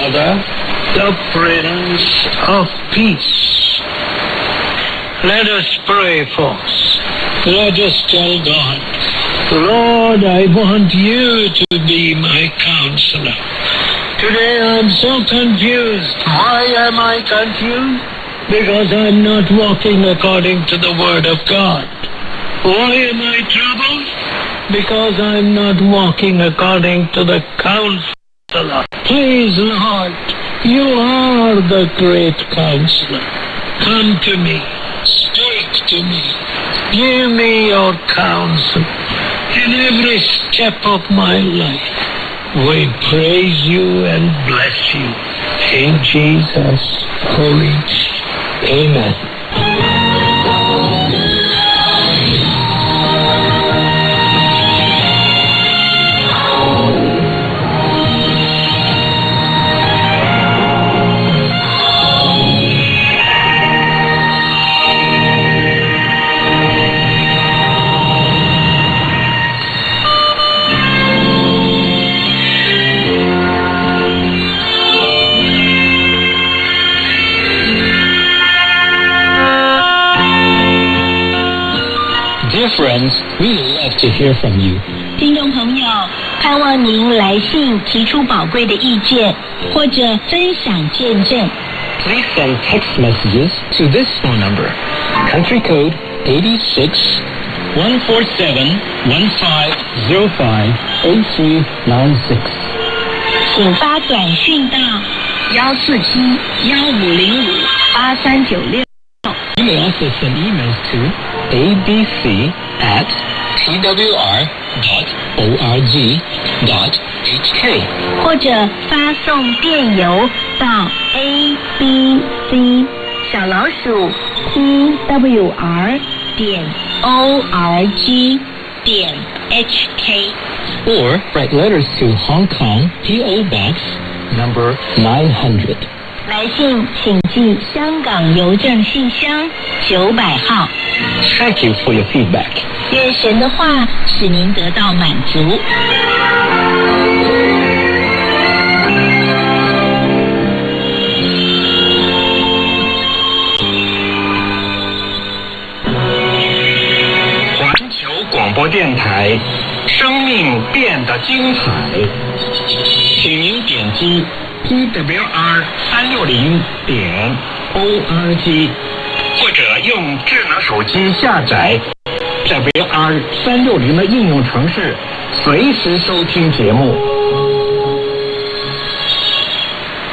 Father, the Prince of Peace. Let us pray first. Let us tell God, Lord, I want you to be my counselor. Today I'm so confused. Why am I confused? Because I'm not walking according to the Word of God. Why am I troubled? Because I'm not walking according to the counselor. Please, Lord, you are the great counselor. Come to me. Speak to me. Give me your counsel in every step of my life. We praise you and bless you. In Jesus' holy name. Amen. Dear friends, we love to hear from you. 听众朋友，盼望您来信提出宝贵的意见，或者分享见证。 Please send text messages to this phone number, country code 86-147-1505-8396. 请发短讯到147-1505-8396。 You may also send emails to abc@twr.org.hk 或者发送电邮到 abc@twr.org.hk or write letters to Hong Kong P.O. Box number 900. 来信请寄香港邮政信箱900号。 Thank you for your feedback. 愿神的话使您得到满足。 环球广播电台，生命变得精彩。请您点击TWR360.org， 或者用智能手机下载 WR360的应用程式，随时收听节目。